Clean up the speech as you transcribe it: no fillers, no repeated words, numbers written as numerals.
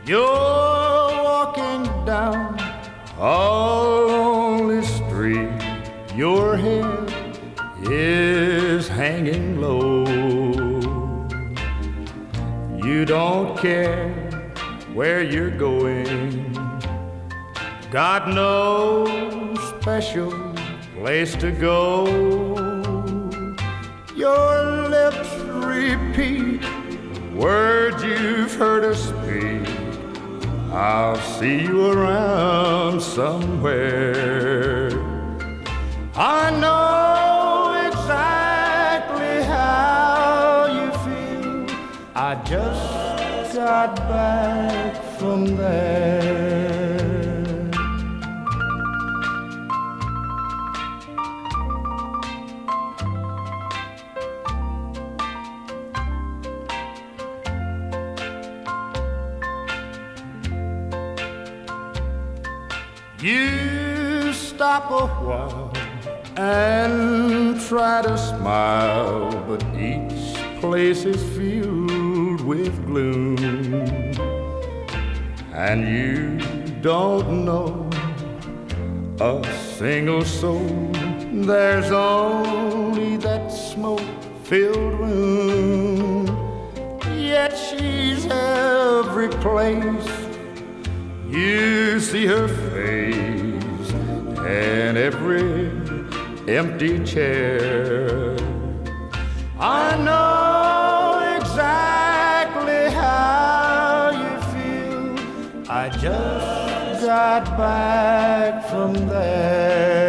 You're walking down a lonely street. Your head is hanging low. You don't care where you're going. Got no special place to go. Your lips repeat words you've heard us speak. I'll see you around somewhere. I know exactly how you feel. I just got back from there. You stop a while and try to smile, but each place is filled with gloom, and you don't know a single soul. There's only that smoke-filled room, yet she's every place. You see her face in every empty chair. I know exactly how you feel. I just got back from there.